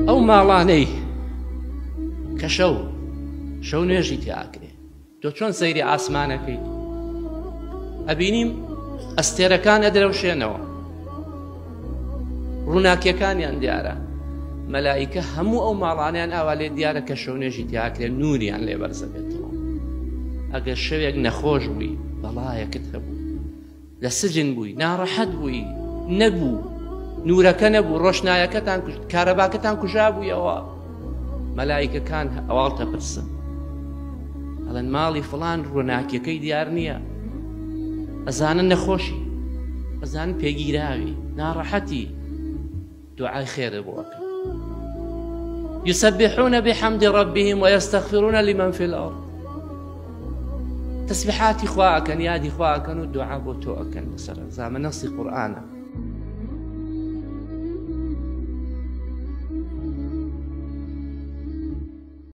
ئەو ماڵانەی کە شەو نوێژی تیاکرێ، تۆ چۆن سەیری ئاسمانەکەی ئەبینیم ئەستێرەکان ئەدرەوشێنەوە، ڕووناکیەکانیان دیارە، مەلائیکە هەموو ئەو ماڵانیان ئاوا لێ دیارە کە شەو نوێژی تیاکرێ نوریان لێ بەرزە بێتەوە. ئەگەر شەوێک نەخۆش بووی، بەڵایەکت هەبوو، لە سجن بووی، ناڕەحەت بووی، نەبوو نورەکە نەبوو، ڕۆشنایەکەتان کارەباکەتان کوژا بوویەوە، مەلائیکەکان ئەواڵ تەپرسن، ئەڵێن ماڵی فڵان ڕووناکیەکەی دیار نییە، ئەزانن نەخۆشی، ئەزانن پێگیراوی، ناڕەحەتی، دوعای خێرە بۆکە. يسبحون بحمد ربهم ويستغفرون لمن في الأرض. تسبيحاتي خواكن يادي خواكن والدعاء بوتو أكن مثلا زعما نصي قرآن